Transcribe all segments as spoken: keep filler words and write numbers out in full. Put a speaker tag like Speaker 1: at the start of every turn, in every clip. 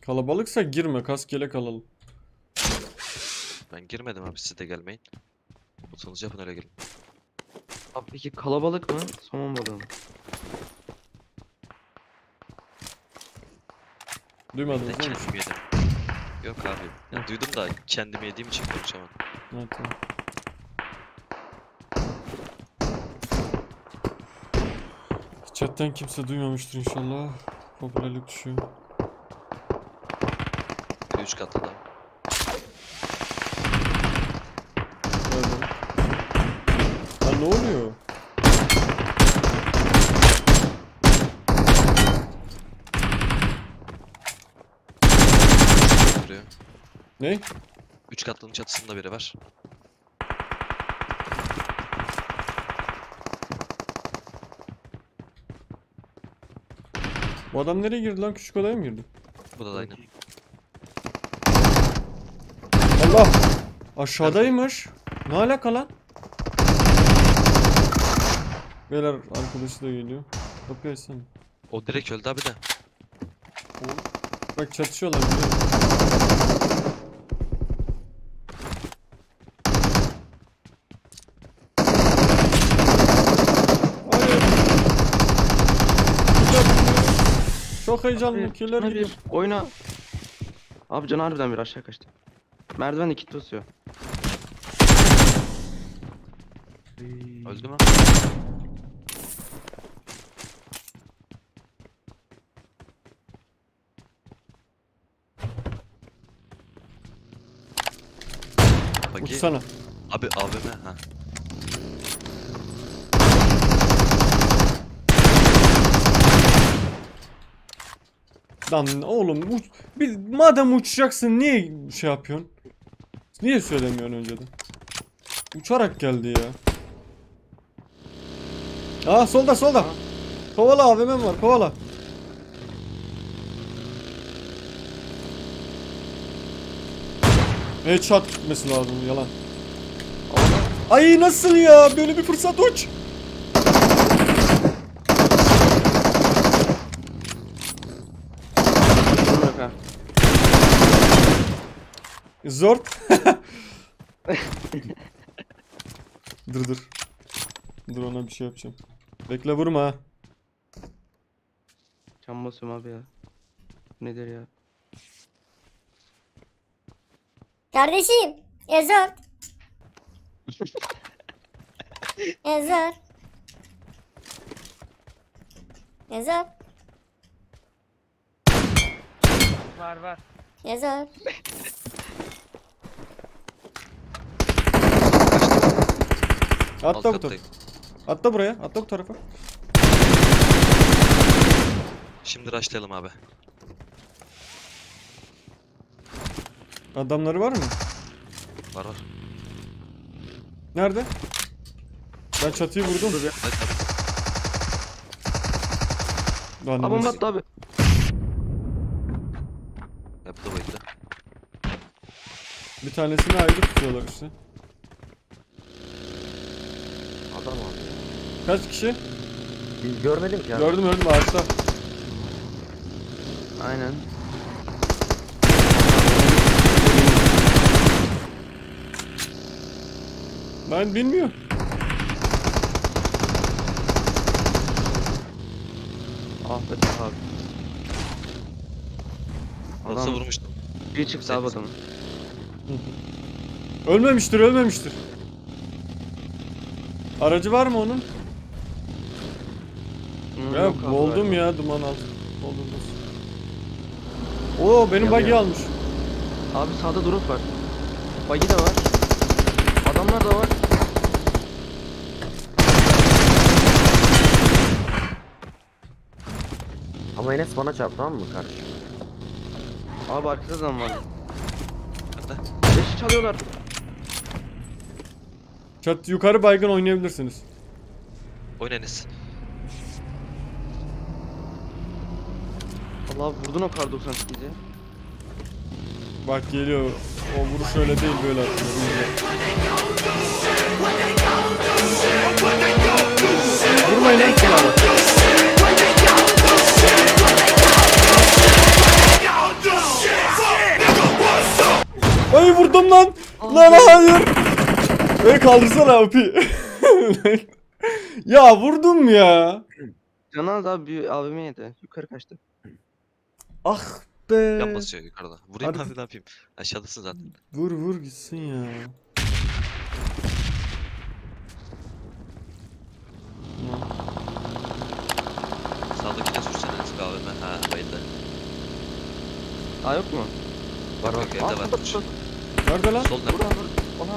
Speaker 1: Kalabalıksa girme, kas gelek alalım.
Speaker 2: Ben girmedim abi, siz de gelmeyin. Oturunuzu yapın, öyle gelin.
Speaker 3: Abi peki kalabalık mı? Somon balığı mı?
Speaker 1: Duymadınız
Speaker 2: Ben
Speaker 1: değil mi?
Speaker 2: kendim yedim. Yok abi. Ya duydum da kendim yediğim için konuşamadım.
Speaker 1: Evet, tamam. Chatten kimse duymamıştır inşallah. Popülerlik düşüyor.
Speaker 2: Biri üç katlı da.
Speaker 1: Gördüm. Lan ne oluyor?
Speaker 2: Duruyor.
Speaker 1: Ne?
Speaker 2: Üç katlının çatısında biri var.
Speaker 1: Bu adam nereye girdi lan? Küçük odaya mı girdi?
Speaker 2: Bu da, da aynı.
Speaker 1: Allah! Aşağıdaymış. Ne alaka lan? Beyler arkadaşı da geliyor. Kapıyı açsana.
Speaker 2: O direkt öldü abi de.
Speaker 1: Bak çatışıyorlar biliyorum. Hayır. Çok heyecanlı. Killer
Speaker 3: Canı
Speaker 1: gidiyor.
Speaker 3: bir. Oyna. Abi canı harbiden bir aşağı kaçtı. Merdiven iki tutuyor.
Speaker 2: Öldü mü? Bagi.
Speaker 1: Uçsana.
Speaker 2: Abi A V M ha.
Speaker 1: Lan oğlum uç, bir, madem uçacaksın niye şey yapıyorsun? Niye söylemiyorsun önceden? Uçarak geldi ya. Aa solda solda. Kovala A V M'm var kovala. Headshot gitmesi lazım yalan. Ay nasıl ya? Böyle bir fırsat uç.
Speaker 3: Yok ha.
Speaker 1: Zort. Dur dur. Dur ona bir şey yapacağım. Bekle vurma ha.
Speaker 3: Can basıyorum abi ya. Nedir ya?
Speaker 4: Kardeşim, Ezor. Ezor. Ezor.
Speaker 5: Var var.
Speaker 4: Ezor.
Speaker 1: Atla bu tarafa.
Speaker 2: kattayım.
Speaker 1: Atla buraya. Atla bu tarafa.
Speaker 2: Şimdi rushlayalım abi.
Speaker 1: Adamları var mı?
Speaker 2: Var var.
Speaker 1: Nerede? Ben çatıyı vurdum.
Speaker 3: Dur ya.
Speaker 2: Hadi abi.
Speaker 1: Lan
Speaker 3: Aa bomba
Speaker 1: nasıl-
Speaker 3: attı abi.
Speaker 2: Ya bu da bayıldı.
Speaker 1: Bir tanesini ayrı tutuyorlar işte.
Speaker 6: Adam abi.
Speaker 1: Kaç kişi?
Speaker 6: Biz görmedim ki abi.
Speaker 1: Gördüm gördüm ağaçta.
Speaker 3: Aynen.
Speaker 1: Ben bilmiyorum.
Speaker 3: Ah be Taha abi.
Speaker 2: Nasıl
Speaker 3: Adam
Speaker 2: vurmuştum?
Speaker 3: bir çıktı abi adamın.
Speaker 1: Ölmemiştir ölmemiştir. Aracı var mı onun?
Speaker 3: Hmm,
Speaker 1: Ya
Speaker 3: yok abi
Speaker 1: boğuldum
Speaker 3: galiba.
Speaker 1: ya duman altı. Boğuldum. Oo benim
Speaker 3: Yanıyor.
Speaker 1: buggy almış.
Speaker 3: Abi sağda drop var. Buggy de var. Adamlar da var.
Speaker 6: Ama Enes bana çarptı tamam mı kardeşim?
Speaker 3: Abi arkada adam var.
Speaker 2: Nerede?
Speaker 3: Beşi çalıyorlar.
Speaker 1: Çat yukarı baygın oynayabilirsiniz.
Speaker 2: Oyna Enes.
Speaker 3: Allah abi vurdun o kar doksan sekizi.
Speaker 1: Bak geliyor. O vuruş öyle değil böyle atıyor. Vurmayın lan silahla. Ay vurdum lan. Lan hayır. Beni kaldırsana abi. Ya vurdum ya.
Speaker 3: Canaz abi bir A V M yedi. Yukarı kaçtı.
Speaker 1: Ah be.
Speaker 2: Yan basıyor yukarıda. Vurayım
Speaker 1: Hadi.
Speaker 2: abi ne yapayım? Aşağıdasın zaten.
Speaker 1: Vur vur gitsin ya.
Speaker 2: Sağdakine sürsene Enes kahveme. Ha bayıldı.
Speaker 3: Aa yok mu?
Speaker 2: Var bak evde
Speaker 3: Aa,
Speaker 2: var.
Speaker 3: burada, burada.
Speaker 1: Nerede lan?
Speaker 2: Sol nerede?
Speaker 3: Burada burada. Oha.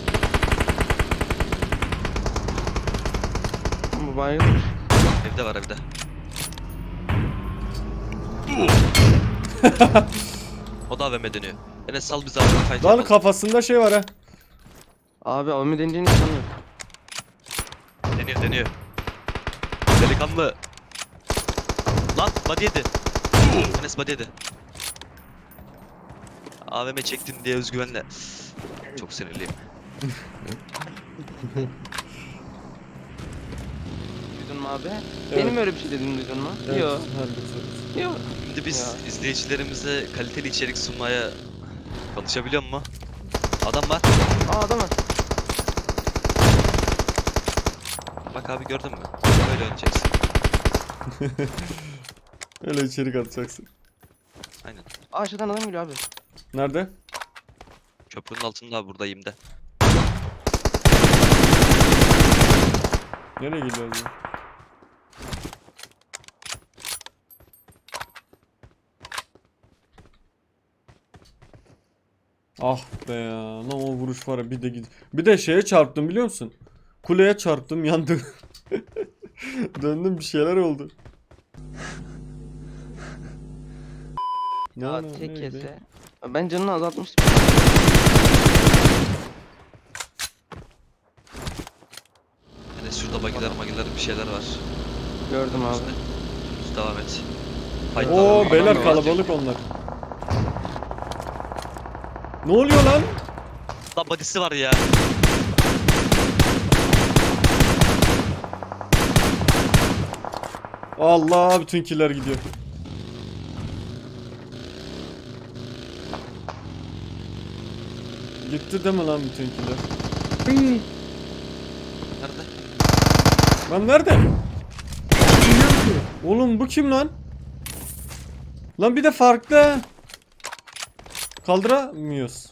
Speaker 3: Bu baygın.
Speaker 2: Evde var evde. O da A V M dönüyor. Enes sal bizi A V M fight
Speaker 1: Lan
Speaker 2: yapalım.
Speaker 1: kafasında şey var ha.
Speaker 3: Abi A V M deneyeceğini sanmıyorum.
Speaker 2: Deniyor deniyor. Delikanlı. Lan body yedi. Enes body yedi. A V M çektin diye özgüvenle. Çok sinirliyim.
Speaker 3: Duydun mu abi?
Speaker 1: Evet.
Speaker 3: Benim öyle bir şey dediğimi duydun mu?
Speaker 1: Evet,
Speaker 3: Yok.
Speaker 1: hallederiz.
Speaker 3: Yok.
Speaker 2: Şimdi biz
Speaker 3: Ya.
Speaker 2: izleyicilerimize kaliteli içerik sunmaya konuşabiliyor mu? Adam var.
Speaker 3: Aa adam var.
Speaker 2: Bak abi gördün mü? Böyle oynayacaksın.
Speaker 1: Öyle içerik atacaksın.
Speaker 2: Aynen.
Speaker 3: Aa aşağıdan adam geliyor abi.
Speaker 1: Nerede?
Speaker 2: Köprünün altında abi buradayım de.
Speaker 1: Nereye gidiyoruz ya? Ah be ya. Lan o vuruş var ya bir de gid. Bir de şeye çarptım biliyor musun? Kuleye çarptım yandım. Döndüm bir şeyler oldu. Ne
Speaker 3: Ya
Speaker 1: ne-
Speaker 3: tek
Speaker 1: neydi?
Speaker 3: yese. Ben canını azaltmıştım.
Speaker 2: Enes şurada bagiler magiler bir şeyler var.
Speaker 3: Gördüm abi.
Speaker 2: Üstüne. Düz devam et. Fight
Speaker 1: Oo
Speaker 2: devam et.
Speaker 1: beyler
Speaker 3: Adam
Speaker 1: kalabalık onlar. Ne oluyor lan?
Speaker 2: Lan body'si var ya.
Speaker 1: Allah bütün killer gidiyor. Gitti değil mi lan bütün killer?
Speaker 2: Nerede?
Speaker 1: Lan nerede? Oğlum bu kim lan? Lan bir de farklı. Kaldıramıyoruz.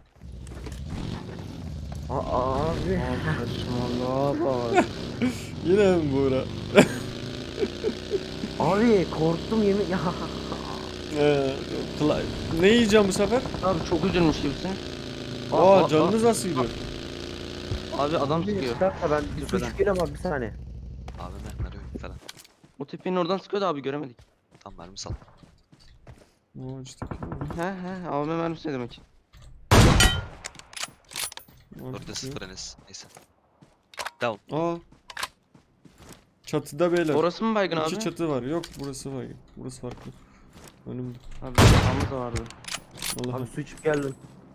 Speaker 6: Aa, abi.
Speaker 3: Saçmalama bak.
Speaker 1: Yine mi Buğra?
Speaker 6: Abi korktum yemin ya.
Speaker 1: Ee, kla- ne yiyeceğim bu sefer?
Speaker 3: Abi çok üzülmüş gibisin.
Speaker 1: Aa canınız nasıl gidiyor?
Speaker 3: Abi adam
Speaker 6: Bir
Speaker 3: sıkıyor.
Speaker 6: dakika ben bir su
Speaker 3: Tepeden.
Speaker 6: çıkıyorum abi bir saniye.
Speaker 2: Abi mermi falan.
Speaker 3: O tepenin oradan sıkıyordu abi göremedik.
Speaker 2: Tam mermi sal.
Speaker 1: Oo, işte.
Speaker 3: He he A V M mermisi ne demek?
Speaker 2: Orada sıfır Enes. Neyse. Down.
Speaker 1: Aa. Çatıda beyler.
Speaker 3: Orası mı baygın
Speaker 1: İki
Speaker 3: abi?
Speaker 1: çatı var. Yok burası var. Burası farklı. Önümde.
Speaker 3: Abi silahımız da vardı.
Speaker 1: Allah'ım.
Speaker 6: Abi su içip geldim.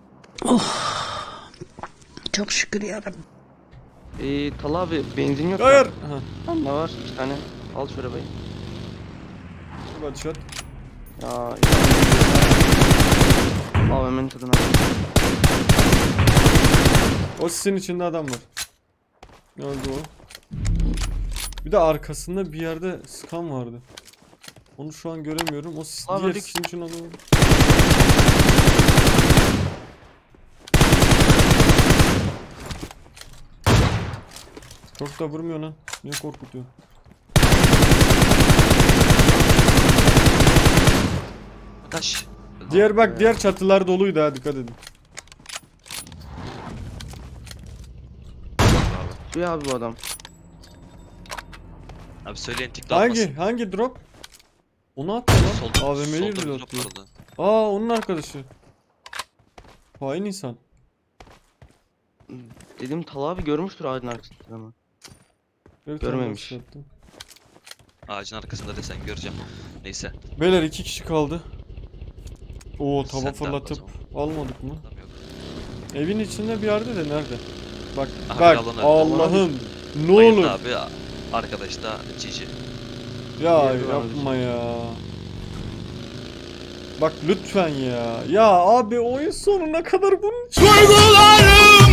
Speaker 5: Çok şükür yarabbim.
Speaker 3: Eee Tala abi benzin yok.
Speaker 1: Hayır.
Speaker 3: da.
Speaker 1: Aha.
Speaker 3: Tamam ne var? İki tane. Al şu arabayı.
Speaker 1: Hadi shot.
Speaker 3: Ya. A V M'nin tadına.
Speaker 1: O sisin içinde adam var. Nerede o? Bir de arkasında bir yerde skan vardı. Onu şu an göremiyorum. O sis
Speaker 3: Abi
Speaker 1: diğer
Speaker 3: öldük.
Speaker 1: sisin içinde adam var. Çok da vurmuyor lan. Niye korkutuyor?
Speaker 2: Taş.
Speaker 1: Diğer bak diğer çatılar doluydu ha dikkat edin.
Speaker 3: Suya abi bu adam.
Speaker 2: Abi söyleyin tikli
Speaker 1: Hangi
Speaker 2: atmasın.
Speaker 1: hangi drop? Onu attı lan.
Speaker 2: Solda,
Speaker 1: A V M'yi
Speaker 2: solda bir
Speaker 1: reload
Speaker 2: drop
Speaker 1: diyor.
Speaker 2: vardı.
Speaker 1: Aa onun arkadaşı. Hain insan.
Speaker 3: Dedim Tala abi görmüştür ağacın arkasında ama.
Speaker 1: Evet,
Speaker 3: Görmemiş.
Speaker 1: arkadaşı attı.
Speaker 2: Ağacın arkasında desen göreceğim. Neyse.
Speaker 1: Beyler iki kişi kaldı. Oo tava
Speaker 2: Sen de
Speaker 1: fırlatıp
Speaker 2: at
Speaker 1: almadık mı?
Speaker 2: Adam yok.
Speaker 1: Evin içinde bir yerde de nerede? Bak
Speaker 2: Aha,
Speaker 1: bak
Speaker 2: bir alan öldü.
Speaker 1: Allah'ım ne
Speaker 2: Bayıldı
Speaker 1: olur
Speaker 2: abi. Arkadaş da cici.
Speaker 1: ya
Speaker 3: Diğer bir
Speaker 1: yapma ya. Bak Bak lütfen ya. Ya abi oyun sonuna kadar bunun Duygularım